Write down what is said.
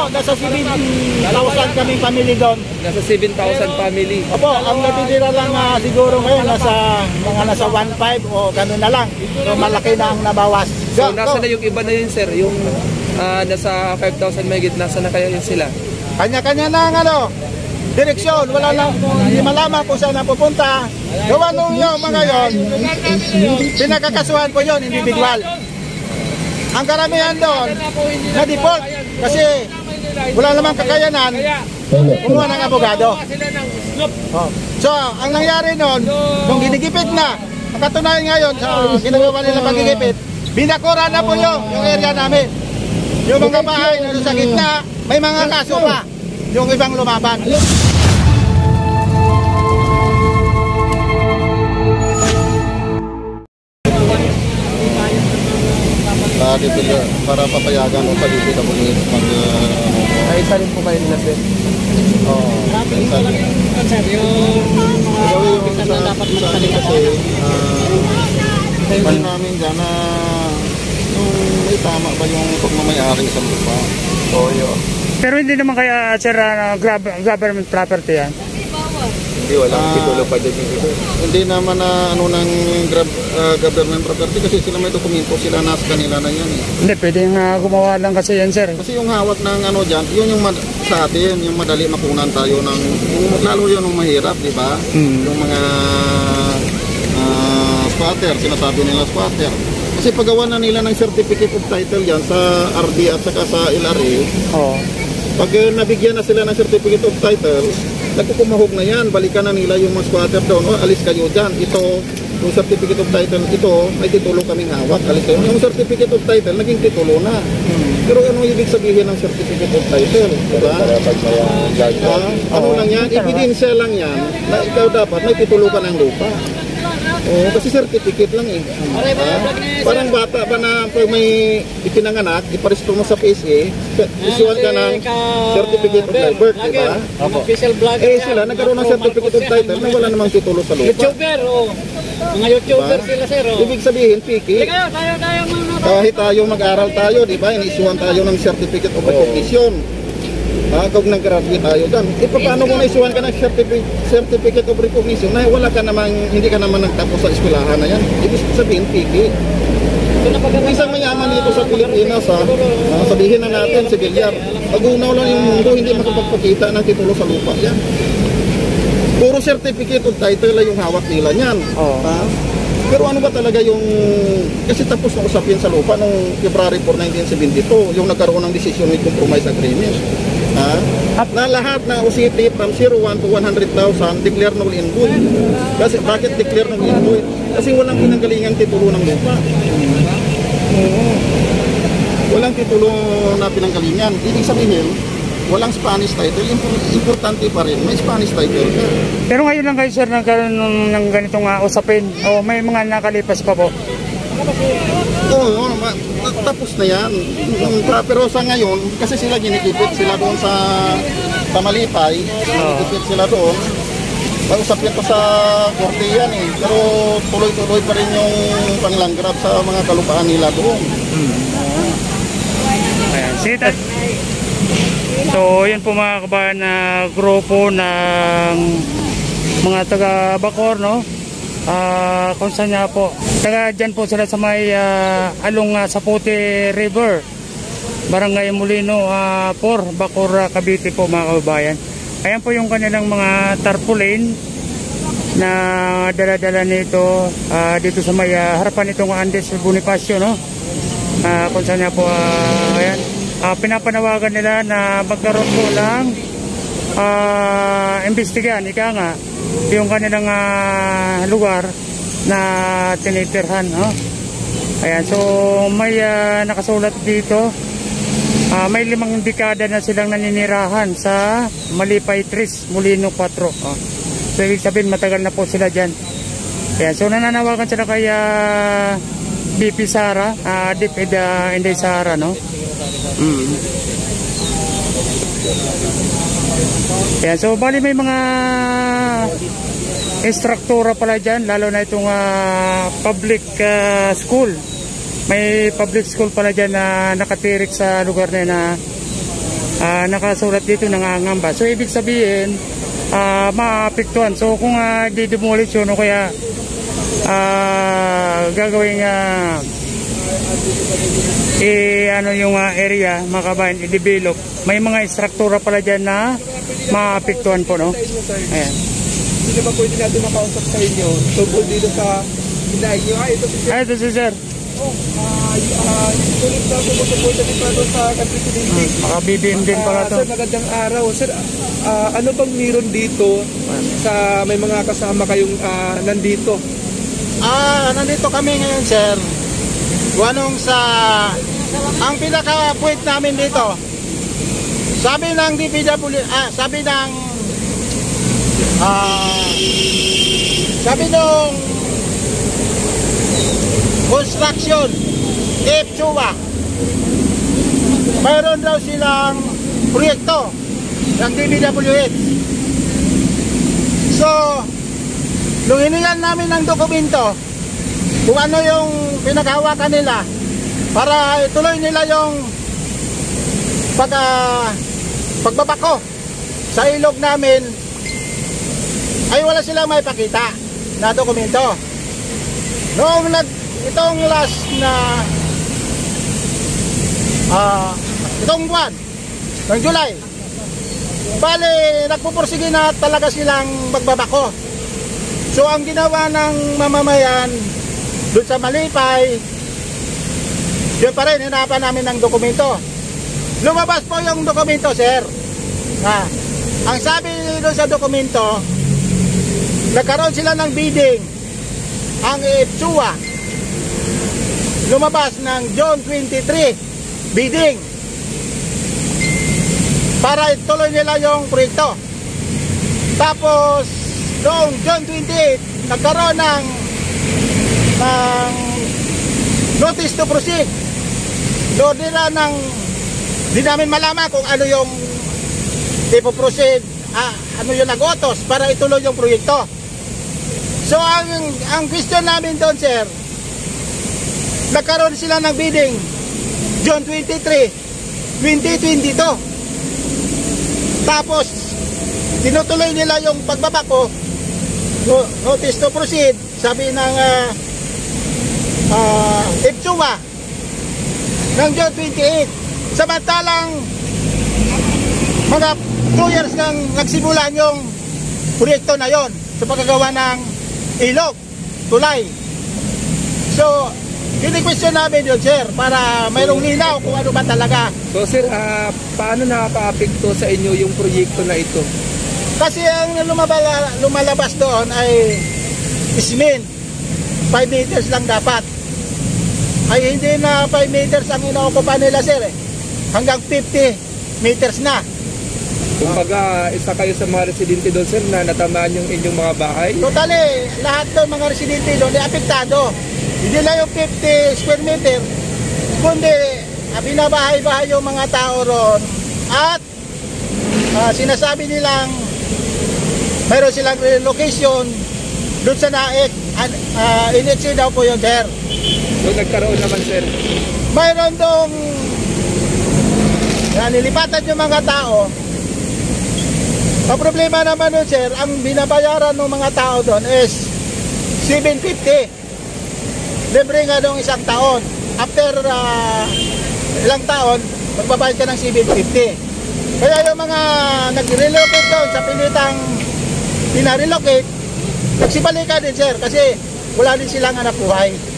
nasa 7,000 kaming family doon. Nasa 7,000 family. Opo, ang natitira lang siguro ngayon nasa 1,500 o gano'n na lang. So malaki na ang nabawas. So nasa na yung iba na yun, sir? Yung nasa 5,000 megit, nasa na kaya yun sila? Kanya-kanya na ang direksyon, wala lang, hindi malaman kung saan napupunta. Gawa nung yung mga yon, pinakakasuhan po yon, individual. Ang karamihan doon, na-default kasi wala namang kakayanan, kumuha ng abogado. So, ang nangyari noon, nung ginigipit na, makatunayan ngayon sa ginagawa nila pagigipit, binakura na po yung area namin. Yung mga bahay na sa gitna, may mga kaso pa, yung ibang lumaban. Para papayagan o paligid ako ng mag... Ay, isa rin po kayo nila, sir? Oo. Isa rin. Yung dapat masalit kasi hindi namin dyan na may tama ba yung pagmamayari sa lupa. Oo, yun. Pero hindi naman kaya, sir, government property yan? Hindi, walang titulo pa dyan yung ito. Hindi naman na ng government property kasi sila may dokumento, sila nasa kanila na yan eh. Hindi, pwedeng gumawa lang kasi yan, sir. Kasi yung hawak ng dyan, yun yung sa atin, yung madali makunan tayo ng, lalo yun yung mahirap, di ba? Yung mga squatter, sinasabi nila squatter. Kasi paggawa na nila ng certificate of title yan sa RD at saka sa LRA, pag nabigyan na sila ng certificate of title, nagkukumahog na yan, balikan na nila yung mga squatter doon, alis kayo dyan, ito, yung certificate of title, ito, may titulo kaming hawak, alis kayo. Yung certificate of title, naging titulo na. Pero anong ibig sabihin ng certificate of title? Diba? Ano lang yan? Ebidensya lang yan, na ikaw dapat may titulo ka ng lupa. Kasi certificate lang eh. Parang bata ba na pag may ipinanganak, iparesto mo sa PSA, isuan ka ng certificate of birth, diba? Sila nagkaroon ng certificate of title na wala namang titulo sa lupa. YouTuber, mga YouTuber sila, sir. Ibig sabihin, piki. Kahit tayo mag-aral tayo, diba? Inisuan tayo ng certificate of recognition. Kung nag-graduate tayo dyan, paano kung naisuhan ka ng certificate of recognition na wala ka namang, hindi ka naman nagtapos sa eskwelahan na yan? Ibig sabihin, piki. Isang mayaman dito sa Pilipinas, sabihin na natin si Villar, pag-unaw lang yung mundo, hindi makapagpakita ng titulo sa lupa yan. Puro certificate of title lang yung hawak nila yan. Pero ano ba talaga yung, kasi tapos na usapin sa lupa noong February 4, 1972, yung nagkaroon ng decision with compromise agreement. Na lahat na UCT from 01 to 100,000 declare null and void. Kasi bakit declare null and void? Kasi walang pinanggalingang titulo ng lupa. Walang titulo na pinanggalingan. Ibig sabihin, walang Spanish title, importante pa rin, may Spanish title ka. Pero ngayon lang kayo, sir, nagkaroon ng ganitong usapin o may mga nakalipas pa po? Oo, tapos na yan. Pero sa ngayon, kasi sila ginikipit sila doon sa Tamalipay, ginikipit sila doon. Pag-usapin pa sa korte yan eh, pero tuloy-tuloy pa rin yung panglangrab sa mga kalupaan nila doon. Ayan, sige. So, yun po mga kabayan na grupo ng mga taga Bacoor, no? Kung saan nga po. Taga dyan po sila sa may along Saputi River, Barangay Molino 4, Bacoor, Cavite po mga kabayan. Ayan po yung kanilang mga tarpaulin na dala-dala nito dito sa may harapan nitong Andes Bonifacio, no? Kung saan nga po, ayan. Pinapanawagan nila na magkaroon po lang imbestigahan, ika nga, yung kanilang lugar na tinitirhan, no? Ayan, so may nakasulat dito, may 5 dekada na silang naninirahan sa Malipay 3, Molino 4. So ibig sabihin matagal na po sila dyan. Ayan, so nananawagan sila kay BP Sara, DepEd Inday Sara, no? Ayan, so bali may mga instruktura pala dyan, lalo na itong public school. May public school pala dyan na nakatirik sa lugar na nakasulat dito nangangamba. So ibig sabihin, maapektuhan. So kung di-demolish yun o kaya gagawin ano yung area, mga kabayan, i-develop. May mga struktura pala dyan na maapektuhan po, no? Ayan. Hindi naman pwede natin makausap sa inyo tungkol dito sa hinahin nyo. Ito si sir. Ito si sir. Tulit na sumusuporta din pa doon sa Presidente. Maka-BBM din pala to. Sir, magandang araw. Sir, ano bang meron dito sa may mga kasama kayong nandito? Nandito kami ngayon, sir. Wanong sa ang pinaka-point namin dito. Sabi ng DPW, sabi nung construction EPSUA, mayroon daw silang proyekto ng DPWH. So, nung hiningan namin ng dokumento kung ano yung pinaghawakan nila para ituloy nila yung pagbabako sa ilog namin, ay wala silang may pakita na dokumento. Noong itong last na itong buwan ng July, bali nagpupursige na talaga silang magbabako. So ang ginawa ng mamamayan doon sa Malipay, yun pa rin, hinapan namin ng dokumento. Lumabas po yung dokumento, sir. Ang sabi doon sa dokumento, nagkaroon sila ng bidding. Ang EPSUA lumabas ng June 23 bidding para ituloy nila yung proyekto. Tapos noong June 28 nagkaroon ng notice to proceed. Doon nila di namin malaman kung ano yung ipoproceed, ano yung nag-utos para ituloy yung proyekto. So ang question namin doon, sir, nagkaroon sila ng bidding June 23, 2022. Tapos tinutuloy nila yung pagbabako, notice to proceed, sabi ng EPSUA ng June 28. Samantalang mga 2 years nang nagsimulan yung proyekto na yon sa pagkagawa ng ilog, tulay. So, question namin yun, sir, para mayroong linaw kung ano ba talaga. So, sir, paano nakaka-apekto sa inyo yung proyekto na ito? Kasi ang lumalabas doon ay ismin. 5 meters lang dapat. Ay hindi na 5 meters ang inokupa nila, sir. Hanggang 50 meters na. Kumbaga, isa kayo sa mga residente doon, sir, na natamaan yung inyong mga bahay? Totally, lahat doon mga residente doon ay apektado. Hindi lang yung 50 square meter, kundi binabahay-bahay yung mga tao roon. At sinasabi nilang mayroon silang relocation doon sa NAEC. NHC daw po yun, sir. So, nagkaroon naman, sir? Mayroon doong nilipatan yung mga tao. Ang problema naman doon, sir, ang binabayaran ng mga tao doon is 750. Libre nga doong 1 taon. After ilang taon, magbabayad ka ng 750. Kaya yung mga nag-relocate doon sa pilitang pinarelocate, nagsibalikan din, sir, kasi wala din silang hanap buhay.